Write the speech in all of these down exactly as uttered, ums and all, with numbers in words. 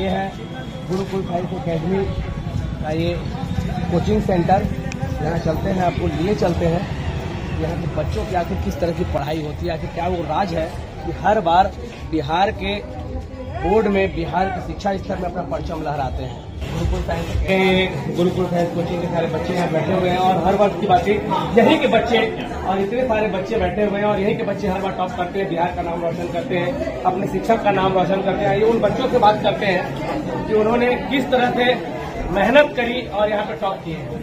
ये है Gurukul science academy का ये कोचिंग सेंटर। यहाँ चलते हैं, आपको लिए चलते हैं यहाँ के बच्चों की आखिर किस तरह की पढ़ाई होती है, आखिर क्या वो राज है कि हर बार बिहार के बोर्ड में बिहार के शिक्षा स्तर में अपना परचम लहराते हैं। गुरुकुल साइंस के गुरुकुल साइंस कोचिंग के सारे बच्चे यहाँ बैठे हुए हैं और हर वर्ष की बात यहीं के बच्चे और इतने सारे बच्चे बैठे हुए हैं और यहीं के बच्चे हर बार टॉप करते हैं, बिहार का नाम रोशन करते हैं, अपने शिक्षक का नाम रोशन करते हैं। ये उन बच्चों से बात करते हैं कि उन्होंने किस तरह से मेहनत करी और यहाँ पे टॉप किए हैं।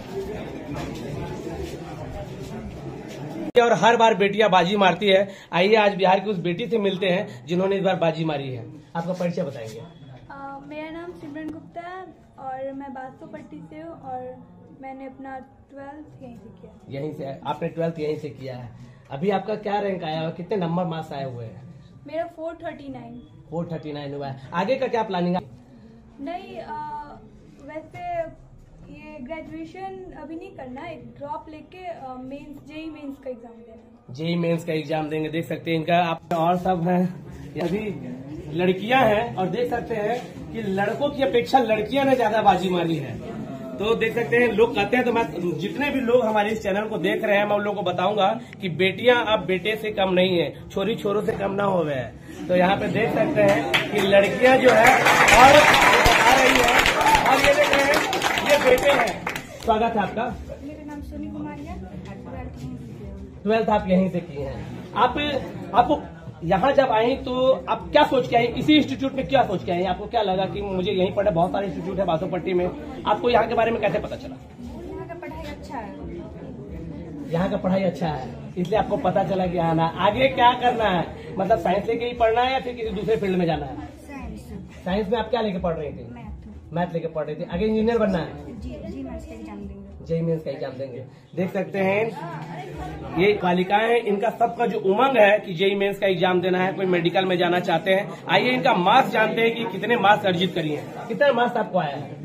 और हर बार बेटियां बाजी मारती है। आइए आज बिहार की उस बेटी से मिलते हैं जिन्होंने इस बार बाजी मारी है। आपका परिचय बताएंगे? uh, मेरा नाम सिमरन गुप्ता है और मैं बासोपट्टी से हूँ और मैंने अपना ट्वेल्थ यहीं से किया। यहीं से? आपने ट्वेल्थ यहीं से किया है। अभी आपका क्या रैंक आया है, कितने नंबर मार्क्स आए हुए हैं? मेरा four thirty nine four thirty nine हुआ है। आगे का क्या प्लानिंग है? नहीं, आ, वैसे ये ग्रेजुएशन अभी नहीं करना, एक ड्रॉप लेके मेंस जेई मेंस का एग्जाम देना। जेई मेंस का एग्जाम देंगे। देख सकते हैं इनका आप और सब है, अभी लड़कियां हैं और देख सकते हैं कि लड़कों की अपेक्षा लड़कियां ने ज्यादा बाजी मारी है। तो देख सकते हैं लोग कहते हैं, तो मैं जितने भी लोग हमारे इस चैनल को देख रहे हैं मैं उन लोगों को बताऊंगा कि बेटियां अब बेटे से कम नहीं है, छोरी छोरों से कम ना हो गए। तो यहाँ पे देख सकते हैं कि लड़कियां जो है और आ रही है और ये देख रहे हैं ये बेटे हैं। स्वागत है आपका। मेरा नाम सोनी कुमारी है। ट्वेल्थ आप यहीं से किए हैं। आप आपको यहाँ जब आई तो आप क्या सोच के आई? इसी इंस्टीट्यूट में क्या सोच के आई? आपको क्या लगा कि मुझे यहीं पढ़ना? बहुत सारे इंस्टीट्यूट है बासोपट्टी में, आपको यहाँ के बारे में कैसे पता चला? यहाँ का पढ़ाई अच्छा है। यहाँ का पढ़ाई अच्छा है इसलिए आपको पता चला कि आना। आगे क्या करना है, मतलब साइंस लेके ही पढ़ना है या फिर किसी दूसरे फील्ड में जाना है? साइंस। साइंस में आप क्या लेके पढ़ रही थी? मैथ लेके पढ़ रही थी। आगे इंजीनियर बनना है? जी जी मेंस का एग्जाम देंगे। जेई मेंस का एग्जाम देंगे। देख सकते हैं ये बालिकाएं हैं, इनका सबका जो उमंग है कि जेई मेंस का एग्जाम देना है, कोई मेडिकल में जाना चाहते हैं। आइए इनका मार्क्स जानते हैं कि कितने मार्क्स अर्जित करिए। कितना मार्क्स आपको आया है?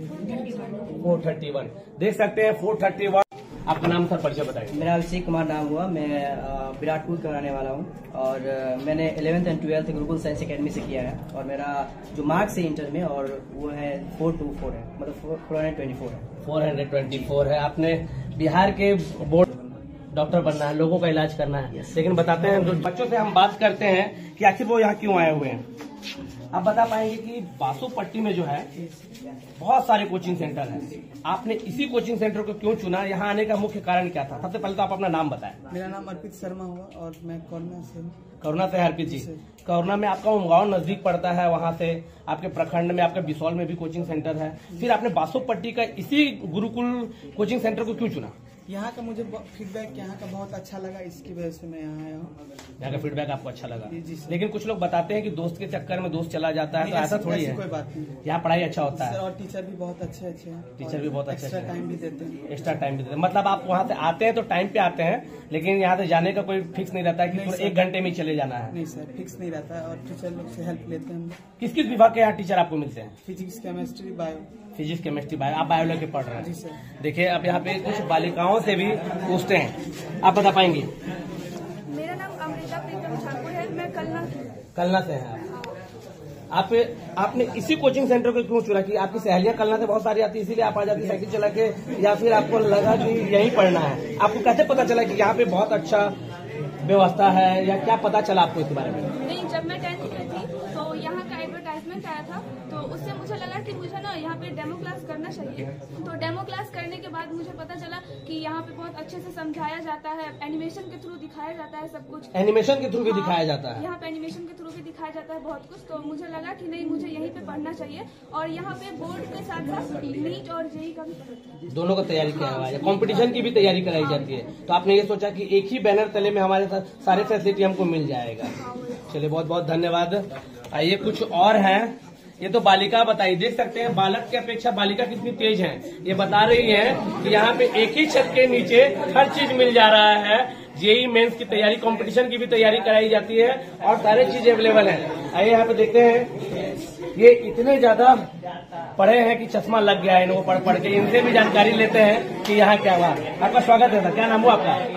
Four thirty one. देख सकते हैं फोर थर्टी वन। आपका नाम सर परिचय बताइए। मेरा अभिषेक कुमार नाम हुआ, मैं विराटपुर का रहने वाला हूँ और मैंने eleventh and twelfth Gurukul science academy से किया है और मेरा जो मार्क्स है इंटर में और वो है फोर टू फोर है, मतलब फोर हंड्रेड ट्वेंटी फोर है। फोर हंड्रेड ट्वेंटी फोर है। आपने बिहार के बोर्ड डॉक्टर बनना है, लोगों का इलाज करना है। लेकिन बताते हैं जो बच्चों से हम बात करते हैं कि आखिर वो यहाँ क्यों आए हुए हैं। आप बता पाएंगे कि बासोपट्टी में जो है बहुत सारे कोचिंग सेंटर हैं, आपने इसी कोचिंग सेंटर को क्यों चुना? यहाँ आने का मुख्य कारण क्या था? सबसे पहले तो आप अपना नाम बताएं। मेरा नाम अर्पित शर्मा हुआ और मैं करुणा से करुणा से। अर्पित जी, करुणा में आपका उमगांव नजदीक पड़ता है, वहाँ से आपके प्रखंड में आपके बिसौल में भी कोचिंग सेंटर है, फिर आपने बासोपट्टी का इसी गुरुकुल कोचिंग सेंटर को क्यों चुना? यहाँ का मुझे फीडबैक यहाँ का बहुत अच्छा लगा, इसकी वजह से मैं यहाँ आया हूँ। यहाँ का फीडबैक आपको अच्छा लगा? जी सर। लेकिन कुछ लोग बताते हैं कि दोस्त के चक्कर में दोस्त चला जाता है, तो ऐसा थोड़ी है? कोई बात नहीं, यहाँ पढ़ाई अच्छा होता है और टीचर भी बहुत अच्छे अच्छे हैं। टीचर भी बहुत अच्छे एक्स्ट्रा हैं, टाइम भी देते हैं। एक्स्ट्रा टाइम भी देते हैं। मतलब आप वहाँ से आते हैं तो टाइम पे आते हैं, लेकिन यहाँ से जाने का कोई फिक्स नहीं रहता है कि एक घंटे में चले जाना है? नहीं सर, फिक्स नहीं रहता है और टीचर लोग से हेल्प लेते हैं। किस किस विभाग के यहाँ टीचर आपको मिलते हैं? Physics, chemistry, bio. Physics, chemistry, bio. आप बायो लेके पढ़ रहे जी हैं? सर। देखिए अब यहाँ पे कुछ बालिकाओं से भी पूछते हैं, आप बता पाएंगे? मेरा नाम अमृता प्रीतम ठाकुर है, मैं कलना कलना से हैं आप। आप आपने इसी कोचिंग सेंटर को क्यों चुना? कि आपकी सहेलियां कलना से बहुत सारी आती है इसीलिए आप आ जाती साइकिल चला के, या फिर आपको लगा कि यहीं पढ़ना है? आपको कैसे पता चला कि यहाँ पे बहुत अच्छा व्यवस्था है, या क्या पता चला आपको इसके बारे में? नहीं, जब मैं टेंथ में थी तो यहाँ का एडवर्टाइजमेंट आया था, तो उससे मुझे लगा कि मुझे ना यहाँ पे डेमो क्लास करना चाहिए। तो डेमो क्लास करने के बाद मुझे पता चला कि यहाँ पे बहुत अच्छे से समझाया जाता है, एनिमेशन के थ्रू दिखाया जाता है सब कुछ। एनिमेशन के थ्रू भी दिखाया जाता है? यहाँ पे एनिमेशन के थ्रू भी दिखाया जाता है बहुत कुछ। तो मुझे लगा कि नहीं, मुझे यहीं पे पढ़ना चाहिए। और यहाँ पे बोर्ड के साथ साथ नीट और जेई का भी दोनों का तैयारी किया हुआ है, कॉम्पिटिशन की भी तैयारी कराई जाती है। तो आपने ये सोचा कि एक ही बैनर तले में हमारे साथ सारे फैसिलिटी हमको मिल जाएगा। चलिए बहुत बहुत धन्यवाद। आइए कुछ और हैं, ये तो बालिका बताई। देख सकते हैं बालक की अपेक्षा बालिका कितनी तेज है। ये बता रही है कि यहाँ पे एक ही छत के नीचे हर चीज मिल जा रहा है। जेई मेंस की तैयारी, कंपटीशन की भी तैयारी कराई जाती है और सारे चीज अवेलेबल है। आइए यहाँ पे देखते हैं, ये इतने ज्यादा पढ़े हैं कि चश्मा लग गया है इनको पढ़ पढ़ के। इनसे भी जानकारी लेते हैं कि यहाँ क्या हुआ। आपका स्वागत है सर, क्या नाम हुआ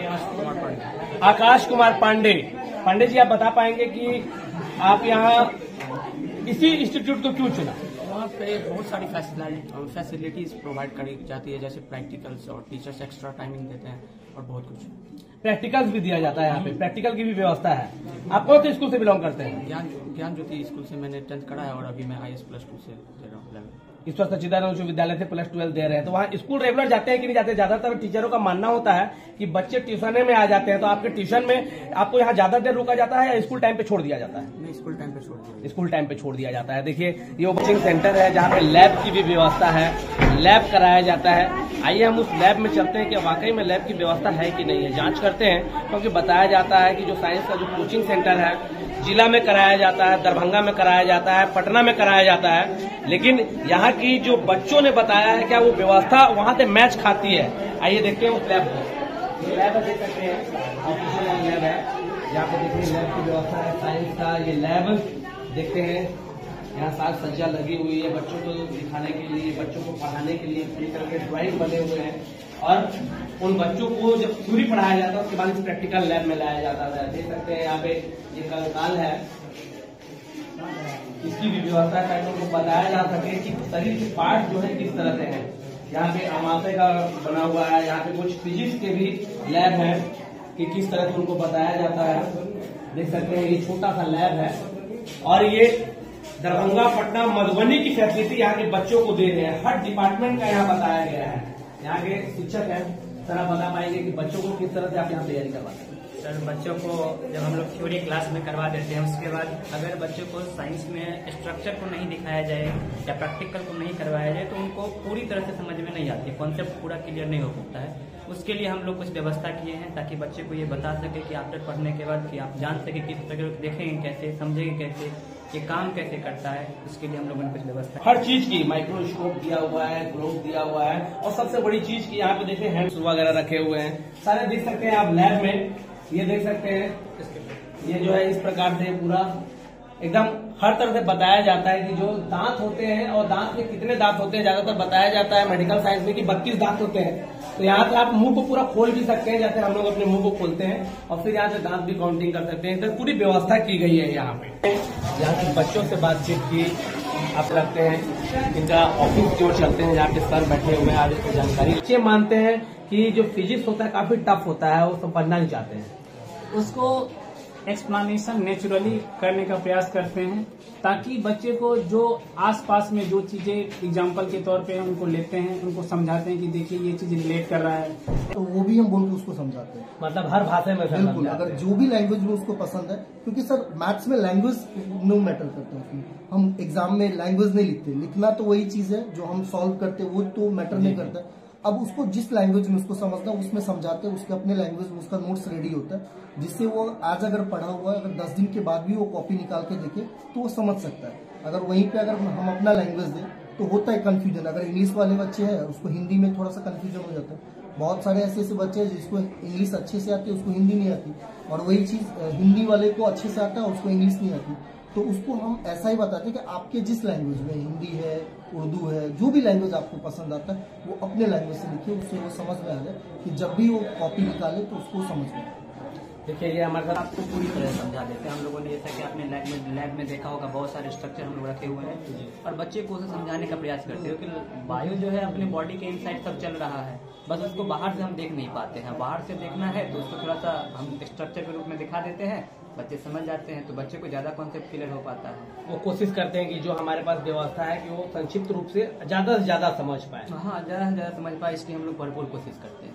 आपका? आकाश कुमार पांडे। पांडे जी आप बता पाएंगे कि आप यहाँ इसी इंस्टीट्यूट को क्यों चुना? वहाँ पे बहुत सारी फैसिलिटीज प्रोवाइड करी जाती है, जैसे प्रैक्टिकल्स और टीचर्स एक्स्ट्रा टाइमिंग देते हैं और बहुत कुछ। प्रैक्टिकल्स भी दिया जाता है यहाँ पे, प्रैक्टिकल की भी व्यवस्था है। आप कौन से स्कूल से बिलोंग करते हैं? ज्ञान ज्ञान ज्योति स्कूल से मैंने टेंथ करा है और अभी मैं आई एस प्लस टू से दे रहा हूँ। ईश्वर सच्चिदानंद उच्च विद्यालय से प्लस ट्वेल्व दे रहे हैं, तो वहाँ स्कूल रेगुलर जाते हैं कि नहीं जाते? ज्यादातर टीचरों का मानना होता है कि बच्चे ट्यूशन में आ जाते हैं, तो आपके ट्यूशन में आपको यहाँ ज्यादा देर रुका जाता है या स्कूल टाइम पे छोड़ दिया जाता है? नहीं, स्कूल टाइम पे छोड़ दिया स्कूल टाइम पे छोड़ दिया जाता है। देखिए ये कोचिंग सेंटर है जहाँ पे लैब की भी व्यवस्था है, लैब कराया जाता है। आइए हम उस लैब में चलते हैं कि वाकई में लैब की व्यवस्था है कि नहीं है, जांच करते हैं। क्योंकि बताया जाता है कि जो साइंस का जो कोचिंग सेंटर है जिला में कराया जाता है, दरभंगा में कराया जाता है, पटना में कराया जाता है, लेकिन यहाँ की जो बच्चों ने बताया है क्या वो व्यवस्था वहाँ से मैच खाती है। आइए देखते हैं उस लैब को। ये लैब देख सकते हैं, ऑफिशियल लैब है, यहाँ पे देखिए लैब की व्यवस्था है साइंस का। ये लैब देखते हैं, यहाँ साज सज्जा लगी हुई है बच्चों को दिखाने के लिए, बच्चों को पढ़ाने के लिए पूरी तरह के ड्राइंग बने हुए हैं। और उन बच्चों को जब थ्योरी पढ़ाया जाता है उसके बाद इस प्रैक्टिकल लैब में लाया जाता है। देख सकते हैं यहाँ पे ये कंकाल है, इसकी भी व्यवस्था है ताकि उनको बताया जा सके कि शरीर के पार्ट जो है किस तरह से हैं। यहाँ पे अमाशय का बना हुआ है, यहाँ पे कुछ फिजिक्स के भी लैब है कि किस तरह से उनको बताया जाता है। देख सकते हैं ये छोटा सा लैब है और ये दरभंगा, पटना, मधुबनी की फैसिलिटी यहाँ के बच्चों को दे रहे हैं। हर डिपार्टमेंट का यहाँ बताया गया है। यहाँ के शिक्षक हैं, सर आप बता पाएंगे कि बच्चों को किस तरह से आप यहाँ तैयारी करवाते हैं? सर बच्चों को जब हम लोग थ्योरी क्लास में करवा देते हैं, उसके बाद अगर बच्चों को साइंस में स्ट्रक्चर को नहीं दिखाया जाए या प्रैक्टिकल को नहीं करवाया जाए तो उनको पूरी तरह से समझ में नहीं आती, कॉन्सेप्ट पूरा क्लियर नहीं हो सकता है। उसके लिए हम लोग कुछ व्यवस्था किए हैं ताकि बच्चे को ये बता सके कि आफ्टर पढ़ने के बाद कि आप जान सके किस तरह देखेंगे कैसे, समझेंगे कैसे, ये काम कैसे करता है। उसके लिए हम लोगों ने कुछ व्यवस्था, हर चीज की माइक्रोस्कोप दिया हुआ है, ग्लोव दिया हुआ है और सबसे बड़ी चीज की यहाँ पे देखिए हैंड्स वगैरह रखे हुए हैं सारे। देख सकते हैं आप लैब में, ये देख सकते हैं ये जो है इस प्रकार से पूरा एकदम हर तरह से बताया जाता है कि जो दांत होते हैं और दांत में कितने दांत होते हैं, ज्यादातर बताया जाता है मेडिकल साइंस में कि बत्तीस दांत होते हैं। तो यहाँ से आप मुंह को पूरा खोल भी सकते हैं, जैसे हम लोग अपने मुंह को खोलते हैं और फिर यहाँ से दांत भी काउंटिंग कर सकते हैं। तो पूरी व्यवस्था की गई है यहाँ पे। यहाँ के बच्चों से बातचीत की, आप लगते हैं इनका ऑफिस जो चलते हैं यहाँ पे सर बैठे हुए हैं, आगे की जानकारी। बच्चे मानते हैं कि जो फिजिक्स होता है काफी टफ होता है, वो सब पढ़ना नहीं चाहते हैं, उसको एक्सप्लेनेशन नेचुरली करने का प्रयास करते हैं ताकि बच्चे को जो आसपास में जो चीजें एग्जाम्पल के तौर पे हम उनको लेते हैं, उनको समझाते हैं कि देखिए ये चीज रिलेट कर रहा है, तो वो भी हम बोल के उसको समझाते हैं। मतलब हर भाषा में बिल्कुल, अगर जो भी लैंग्वेज में उसको पसंद है, क्योंकि सर मैथ्स में लैंग्वेज नो मैटर करता है। हम एग्जाम में लैंग्वेज नहीं लिखते, लिखना तो वही चीज है जो हम सॉल्व करते वो तो मैटर नहीं करता है। अब उसको जिस लैंग्वेज में उसको समझना उसमें समझाते हैं, उसके अपने लैंग्वेज में उसका नोट्स रेडी होता है, जिससे वो आज अगर पढ़ा हुआ है, अगर दस दिन के बाद भी वो कॉपी निकाल के देखे तो वो समझ सकता है। अगर वहीं पे अगर हम अपना लैंग्वेज दें तो होता है कंफ्यूजन। अगर इंग्लिश वाले बच्चे हैं उसको हिंदी में थोड़ा सा कंफ्यूजन हो जाता है। बहुत सारे ऐसे ऐसे बच्चे हैं जिसको इंग्लिश अच्छे से आती है, उसको हिंदी नहीं आती, और वही चीज हिंदी वाले को अच्छे से आता है, उसको इंग्लिश नहीं आती। तो उसको हम ऐसा ही बताते हैं कि आपके जिस लैंग्वेज में, हिंदी है, उर्दू है, जो भी लैंग्वेज आपको पसंद आता है वो अपने लैंग्वेज से लिखिए, उससे वो समझ में आ जाए कि जब भी वो कॉपी निकाले तो उसको समझ में। देखिए ये हमारे साथ आपको पूरी तरह समझा देते हैं। हम लोगों ने जैसा कि आपने लैब में लैब में देखा होगा, बहुत सारे स्ट्रक्चर हम लोग रखे हुए हैं और बच्चे को उसे समझाने का प्रयास करते हैं क्योंकि वायु जो है अपने बॉडी के इनसाइड सब चल रहा है, बस उसको बाहर से हम देख नहीं पाते हैं। बाहर से देखना है तो उसको थोड़ा सा हम स्ट्रक्चर के रूप में दिखा देते हैं, बच्चे समझ जाते हैं, तो बच्चे को ज्यादा कॉन्सेप्ट क्लियर हो पाता है। वो कोशिश करते हैं कि जो हमारे पास व्यवस्था है कि वो संक्षिप्त रूप से ज्यादा से ज्यादा समझ पाए। हाँ, ज्यादा से ज्यादा समझ पाए, इसलिए हम लोग भरपूर कोशिश करते हैं।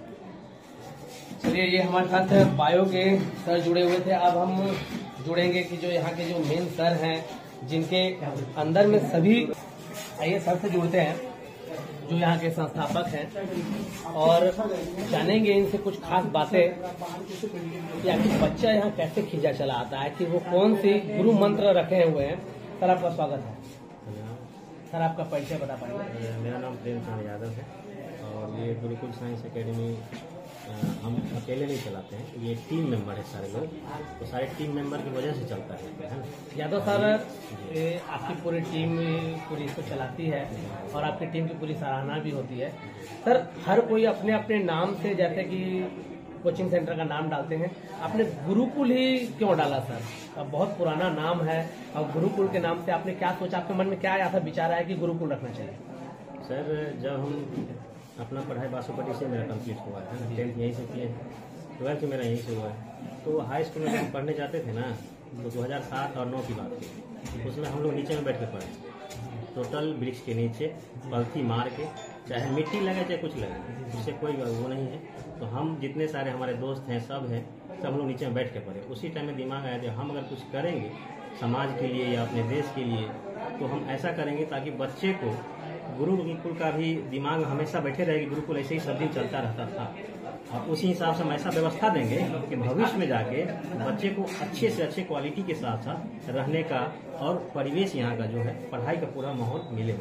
चलिए ये हमारे साथ बायो के सर जुड़े हुए थे, अब हम जुड़ेंगे कि जो यहाँ के जो मेन सर हैं जिनके अंदर में सभी, आइए सर से जुड़ते हैं जो यहाँ के संस्थापक हैं और जानेंगे इनसे कुछ खास बातें कि आखिर बच्चा यहाँ कैसे खींचा चला आता है, कि वो कौन सी गुरु मंत्र रखे हुए हैं। सर आपका स्वागत है। सर आपका परिचय बता पाएंगे? मेरा नाम प्रेम चंद्र यादव है और ये गुरुकुल साइंस एकेडमी हम अकेले नहीं चलाते हैं, ये टीम मेंबर है सारे लोग, तो सारे टीम मेंबर की वजह से चलता है ना। यादव सर, आपकी पूरी टीम पूरी इसको चलाती है और आपकी टीम की पूरी सराहना भी होती है। सर हर कोई अपने अपने नाम से, जैसे कि कोचिंग सेंटर का नाम डालते हैं, आपने गुरुकुल ही क्यों डाला सर? अब बहुत पुराना नाम है और गुरुकुल के नाम से आपने क्या सोचा, आपके मन में क्या ऐसा विचार आया कि गुरुकुल रखना चाहिए? सर जब हम अपना पढ़ाई बासोपट्टी से मेरा कंप्लीट हुआ है ना, टेंथ यहीं से किए, ट्वेल्थ मेरा यहीं से हुआ है। तो हाई स्कूल में हम पढ़ने जाते थे ना, तो दो हज़ार सात और नौ की बात थी, उसमें हम लोग नीचे में बैठ के पढ़े, टोटल वृक्ष के नीचे पलथी मार के, चाहे मिट्टी लगे चाहे कुछ लगे, उससे कोई वो नहीं है। तो हम जितने सारे हमारे दोस्त हैं सब हैं, सब हम लोग नीचे में बैठ के पढ़े। उसी टाइम में दिमाग आया जब हम अगर कुछ करेंगे समाज के लिए या अपने देश के लिए, तो हम ऐसा करेंगे ताकि बच्चे को गुरुकुल का भी दिमाग हमेशा बैठे रहेगी, गुरुकुल ऐसे ही सब दिन चलता रहता था। और उसी हिसाब से हम ऐसा व्यवस्था देंगे कि भविष्य में जाके बच्चे को अच्छे से अच्छे क्वालिटी के साथ साथ रहने का और परिवेश यहाँ का जो है पढ़ाई का पूरा माहौल मिले।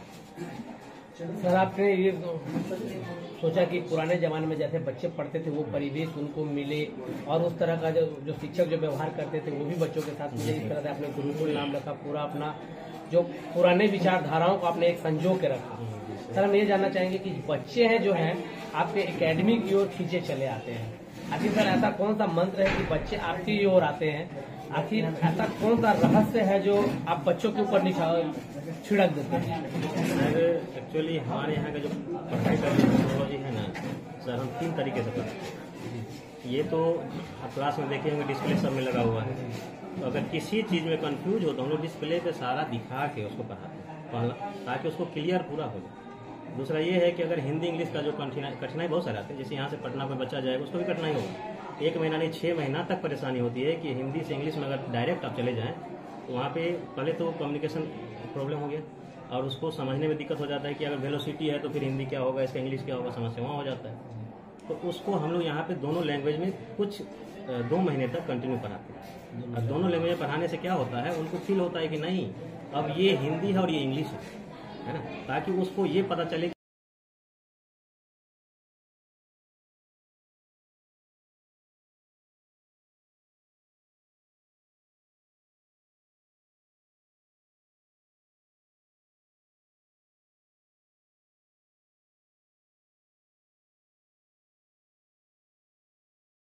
सर आपने ये सोचा कि पुराने जमाने में जैसे बच्चे पढ़ते थे वो परिवेश उनको मिले और उस तरह का जो जो शिक्षक जो व्यवहार करते थे वो भी बच्चों के साथ मिले, इस तरह से आपने गुरुकुल नाम रखा, पूरा अपना जो पुराने विचारधाराओं को आपने एक संजो के रखा। सर हम ये जानना चाहेंगे कि बच्चे हैं जो हैं आपके एकेडमी की ओर खींचे चले आते हैं, आखिर सर ऐसा कौन सा मंत्र है कि बच्चे आपकी ओर आते हैं? आखिर ऐसा कौन सा रहस्य है जो आप बच्चों के ऊपर छिड़क देते हैं? सर एक्चुअली हमारे यहाँ का जो पढ़ाई का टेक्नोलॉजी है ना सर, हम तीन तरीके से पढ़ते हैं। ये तो आप क्लास में देखे होंगे डिस्प्ले सब में लगा हुआ है, तो अगर किसी चीज़ में कंफ्यूज हो तो हम लोग डिस्प्ले पे सारा दिखा के उसको पढ़ाते हैं, पहला ताकि उसको क्लियर पूरा हो जाए। दूसरा ये है कि अगर हिंदी इंग्लिश का जो कठिनाई कठिनाई बहुत सारे आते हैं, जैसे यहाँ से पटना में बच्चा जाएगा उसको भी कठिनाई होगी, एक महीना नहीं छः महीना तक परेशानी होती है कि हिंदी से इंग्लिश में अगर डायरेक्ट आप चले जाएँ तो वहाँ पे पहले तो कम्युनिकेशन प्रॉब्लम हो गया और उसको समझने में दिक्कत हो जाता है कि अगर वेलोसिटी है तो फिर हिंदी क्या होगा, इसका इंग्लिश क्या होगा, समस्या वहाँ हो जाता है। तो उसको हम लोग यहाँ पे दोनों लैंग्वेज में कुछ दो महीने तक कंटिन्यू पढ़ाते हैं। और दोनों लैंग्वेज में पढ़ाने से क्या होता है, उनको फील होता है कि नहीं अब ये हिंदी है और ये इंग्लिश है, है ना, ताकि उसको ये पता चले